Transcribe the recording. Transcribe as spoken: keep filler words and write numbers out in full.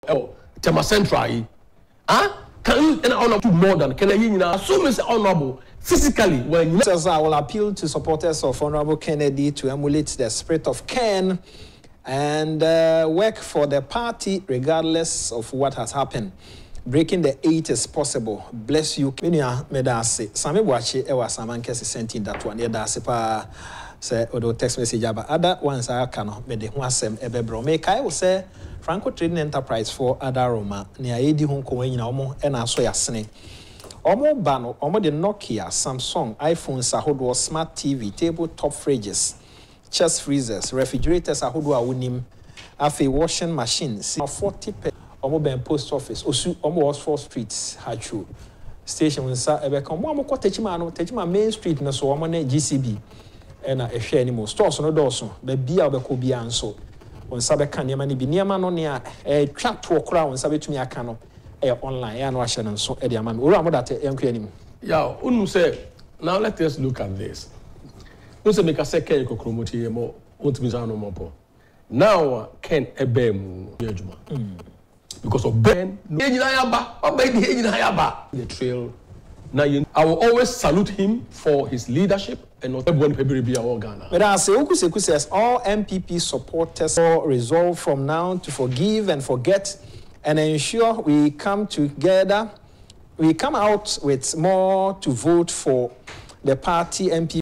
oh Tema Central ah can you and honor to more than can you now assume it's honorable physically when you says I will appeal to supporters of Honorable Kennedy to emulate the spirit of Ken and uh, work for the party regardless of what has happened. Breaking the eight is possible. Bless you. Minia medase. Sami Boache ewa samankesi senti that one. Ye dase pa say odo text message aba. Other ones I cano mede ho asem ebebro. Me kai will say Franco Trading Enterprise for Ada Roma. Ni ayedi ho ko nyina omo e na so yasene. Omo ba no omo de Nokia, Samsung, iPhones ahodo, smart T V, tabletop fridges, chest freezers, refrigerators ahodo a wonim. Afi washing machines. forty per omo ben post office osu omo Oxford Street hachu station nsa ebe kan omo ko techima no techima main street no so omo na G C B e na ehwe ani mo stores no dooso ba bia obeko bia nso onsa be kan niam ni bi niam no ne a e twa to kora onsa betumi aka no e online ya no ahye no nso e de ama me ora mo date enko ani yeah unu say now let us look at this no say make a second kokromoti e mo ontimi za no mo po now Ken ebemu ejuma because of Ben, the trail. Now I will always salute him for his leadership and not everyone be our Ghana. But I say, Ukuseku says all M P P supporters resolve from now to forgive and forget and ensure we come together, we come out with more to vote for the party M P P.